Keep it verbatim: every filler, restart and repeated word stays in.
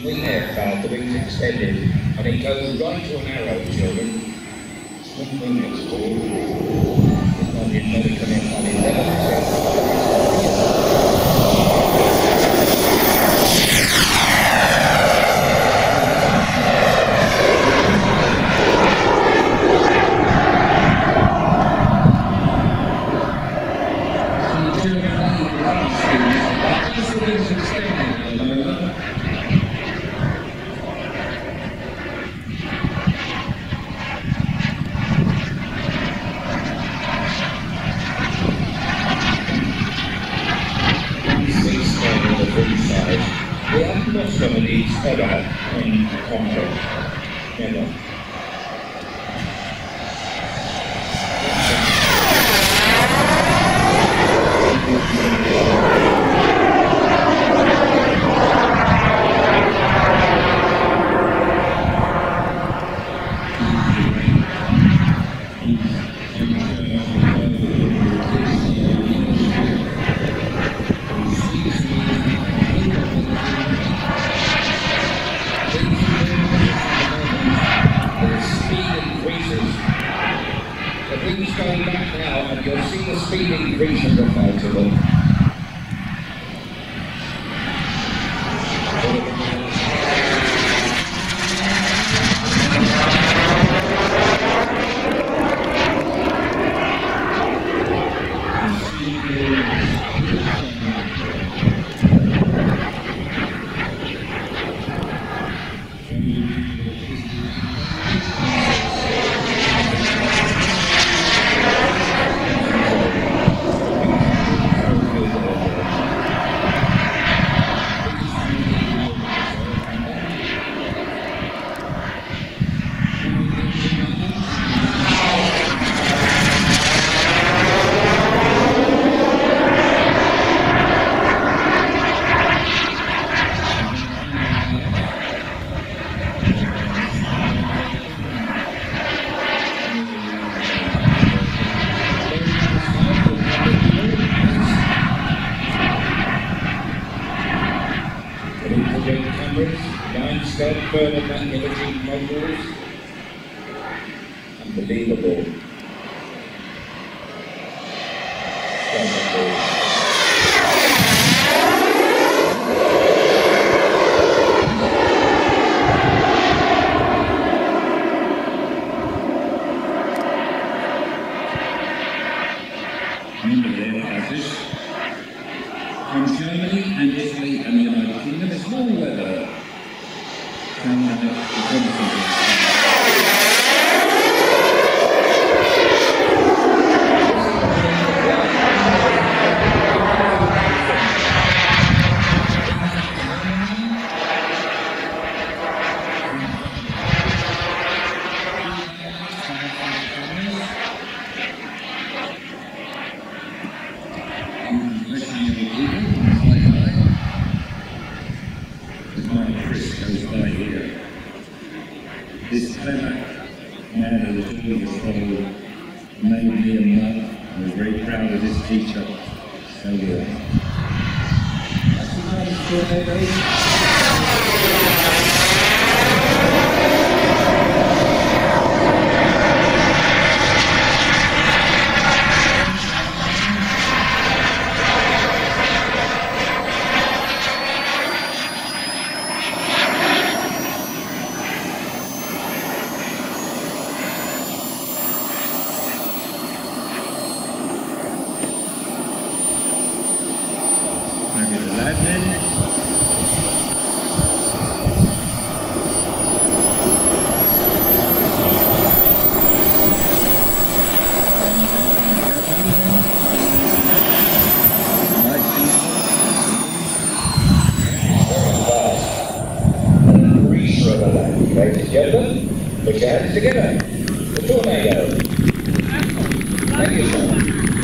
wing aircraft, the wings extended, and it goes right to an arrow, children. Swing wing it's called. It's not the American airplane. We haven't lost some of these ever in conflict. Never. Wings going back now, and you'll see the speed increase of the fighter them. Cameras, line scope, further back imaging modules. Unbelievable. Remember there, passage from Germany and Italy and the United Kingdom. It's more weather. This clever man of the doing is called made me a mother. I was very proud of this teacher. So good. That's the kind of Ladies and gentlemen, put your hands together. The tornado. Thank you, sir.